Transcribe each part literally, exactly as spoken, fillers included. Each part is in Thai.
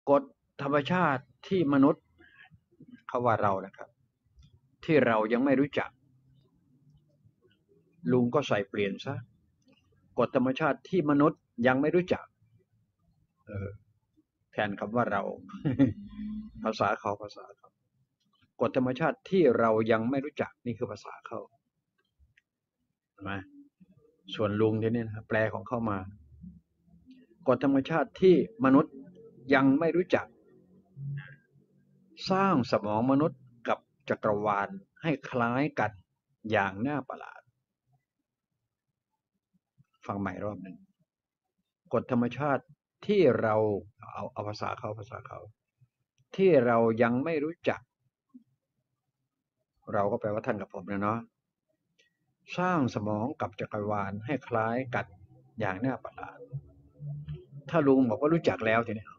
กฎธรรมชาติที่มนุษย์เขาว่าเรานะครับที่เรายังไม่รู้จักลุงก็ใส่เปลี่ยนซะกฎธรรมชาติที่มนุษย์ยังไม่รู้จักเออแทนคำว่าเราภาษาเขาภาษาเขากฎธรรมชาติที่เรายังไม่รู้จักนี่คือภาษาเขาใช่ไหมส่วนลุงเนี่ยนะแปลของเข้ามากฎธรรมชาติที่มนุษย์ยังไม่รู้จักสร้างสมองมนุษย์กับจักรวาลให้คล้ายกันอย่างน่าประหลาดฟังใหม่รอบหนึ่งกฎธรรมชาติที่เราเอาเอาภาษาเขาภาษาเขาที่เรายังไม่รู้จักเราก็แปลว่าท่านกับผมนะเนาะสร้างสมองกับจักรวาลให้คล้ายกันอย่างน่าประหลาดถ้าลุงบอกว่ารู้จักแล้วทีนี้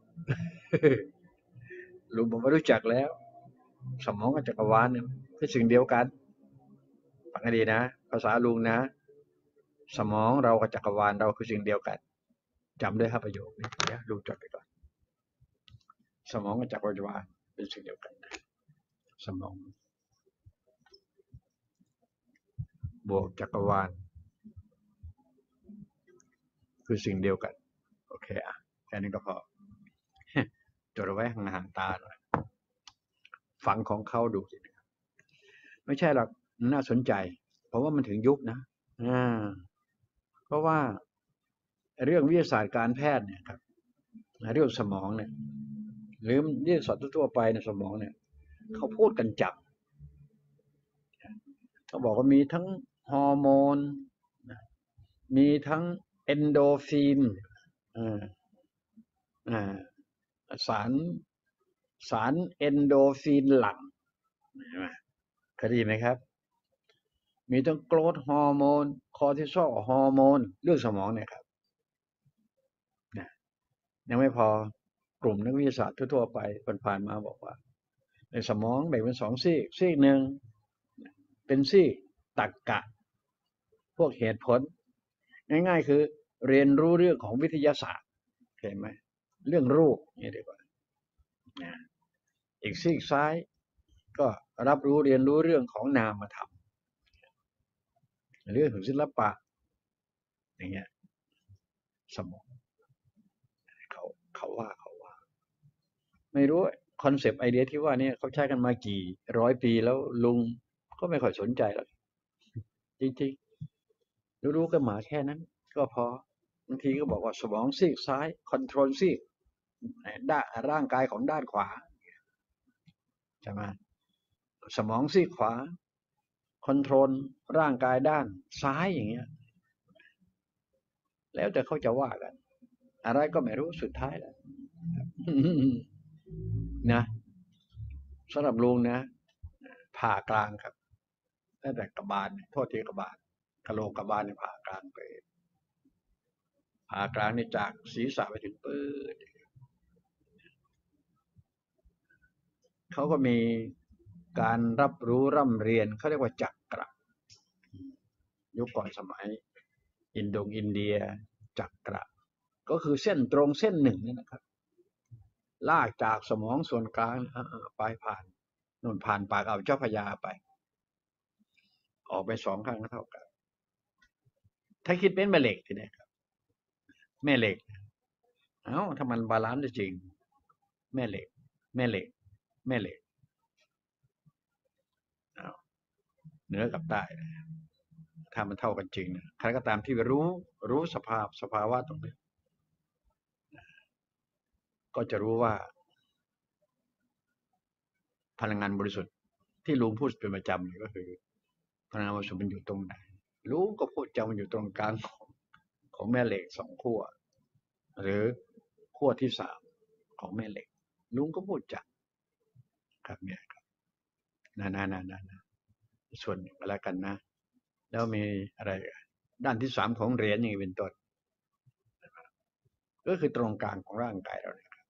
ลุงบอกว่ารู้จักแล้วสมองกับจักรวาลเนี่ยคือสิ่งเดียวกันฟังให้ดีนะภาษาลุงนะสมองเรากับจักรวาลเราคือสิ่งเดียวกันจำได้ครับประโยคนี้เดี๋ยวลุงจดไปก่อนสมองกับจักรวาลเป็นสิ่งเดียวกันสมองบวกจักรวาลคือสิ่งเดียวกันโอเคอ่ะแค่นี้ก็พอจดเอาไว้ห่างๆตาหน่อยฝังของเขาดูสิไม่ใช่หรอกน่าสนใจเพราะว่ามันถึงยุคนะอ่าเพราะว่าเรื่องวิทยาศาสตร์การแพทย์เนี่ยครับเรื่องสมองเนี่ยหรือวิทยาศาสตร์ทั่วไปในสมองเนี่ยเขาพูดกันจับเขาบอกว่ามีทั้งฮอร์โมนมีทั้งเอนโดฟินอ่าอ่าสารสารเอนโดฟินหลั่งเคยได้ยินไหมครับมีทั้งโกรทฮอร์โมนคอร์ติซอลฮอร์โมนเรื่องสมองเนี่ยครับยังไม่พอกลุ่มนักวิทยาศาสตร์ทั่วๆไปผ่านๆมาบอกว่าในสมองแบ่งเป็นสองซีกซีกหนึ่งเป็นซีกตรรกะพวกเหตุผลง่ายๆคือเรียนรู้เรื่องของวิทยาศาสตร์เห็นไหมเรื่องรูปนี่ดีกว่าอีกซีกซ้ายก็รับรู้เรียนรู้เรื่องของนามธรรมเรื่องของศิลปะอย่างเงี้ยสมองเขาเขาว่าเขาว่าไม่รู้คอนเซปต์ไอเดียที่ว่านี่เขาใช้กันมากี่ร้อยปีแล้วลุงก็ไม่ค่อยสนใจหรอกจริงๆรู้ๆกันหมาแค่นั้นก็พอบางทีก็บอกว่าสมองซีกซ้ายคอนโทรลซีกด้านร่างกายของด้านขวาใช่ไหมสมองซีกขวาคอนโทรลร่างกายด้านซ้ายอย่างเงี้ยแล้วแต่เขาจะว่ากันอะไรก็ไม่รู้สุดท้ายแล้วนะสำหรับลุงนะผ่ากลางครับตั้งแต่กระบาลโทษทีกระบาลกะโหลกกระบาลเนี่ยผ่ากลางไปผ่ากลางนี่จากศีรษะไปถึงปื้ดเขาก็มีการรับรู้ร่ำเรียนเขาเรียกว่าจักระยุคก่อนสมัยอินโดอินเดียจักระก็คือเส้นตรงเส้นหนึ่งนี่นะครับลากจากสมองส่วนกลางไปผ่านนู่นผ่านปากอ่าวเจ้าพระยาไปออกไปสองข้างเท่ากันถ้าคิดเป็นแม่เหล็กทีนี้ครับแม่เหล็กเอ้าถ้ามันบาลานซ์จริงแม่เหล็กแม่เหล็กแม่เหล็กเหนือกับใต้ถ้ามันเท่ากันจริงนะใครก็ตามที่รู้รู้สภาพสภาวะตรงนี้ก็จะรู้ว่าพลังงานบริสุทธิ์ที่ลุงพูดเป็นประจำก็คือพลังงานบริสุทธิ์มันอยู่ตรงไหนลุงก็พูดจำมันอยู่ตรงกลางของของแม่เหล็กสองขั้วหรือขั้วที่สามของแม่เหล็กลุงก็พูดจักครับเนี่ยครับนานานานานาส่วนหนึ่งแล้วกันนะแล้วมีอะไรด้านที่สามของเหรียญอย่างนี้เป็นต้นก็คือตรงกลางของร่างกายเราเนี่ย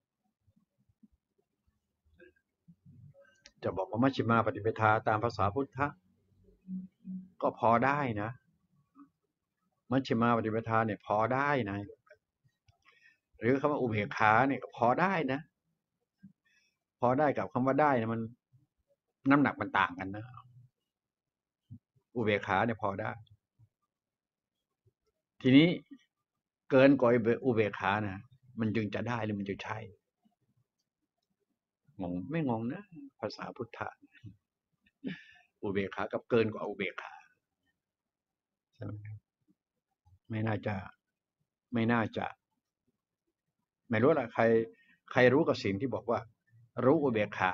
จะบอกว่ามัชฌิมาปฏิปทาตามภาษาพุทธะก็พอได้นะมัชฌิมาปฏิปทาเนี่ยพอได้นะหรือคำว่าอุเบกขาเนี่ยก็พอได้นะพอได้กับคำว่าได้นะมันน้ำหนักมันต่างกันนะอุเบกขาเนี่ยพอได้ ทีนี้เกินกว่าอุเบกขานะมันจึงจะได้หรือมันจะใช่งงไม่งงนะภาษาพุทธะอุเบกขากับเกินกว่าอุเบกขาใช่ไหมไม่น่าจะไม่น่าจะไม่รู้ละใครใครรู้กับสิ่งที่บอกว่ารู้อุเบกขา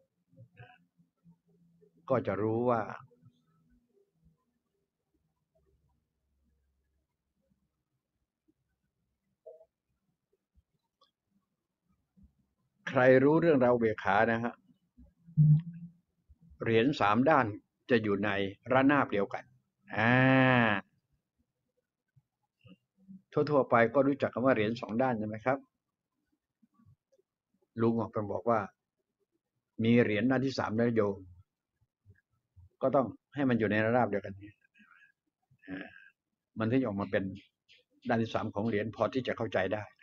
ก็จะรู้ว่าใครรู้เรื่องราวอุเบกขานะฮะเหรียญสามด้านจะอยู่ในระนาบเดียวกันอ่าทั่วๆไปก็รู้จักคำว่าเหรียญสองด้านใช่ไหมครับลุงออกมาบอกว่ามีเหรียญด้านที่สามแล้วโยมก็ต้องให้มันอยู่ในระนาบเดียวกันมันถึงออกมาเป็นด้านที่สามของเหรียญพอที่จะเข้าใจได้